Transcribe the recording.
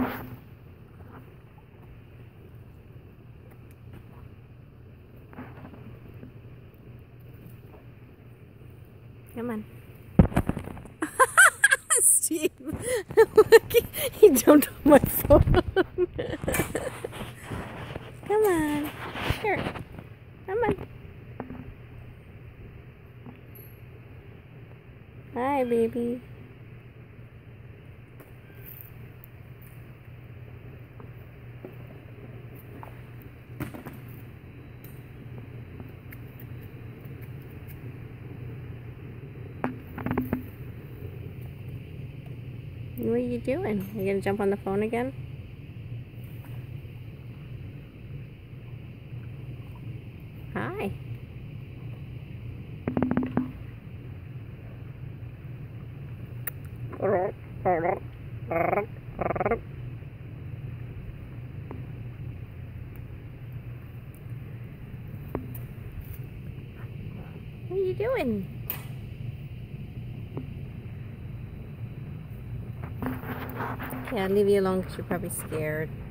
Come on. Steve, look, he jumped on my phone. Come on. Here. Come on. Hi, baby. What are you doing? Are you gonna jump on the phone again? Hi. What are you doing? Okay, I'll leave you alone because you're probably scared.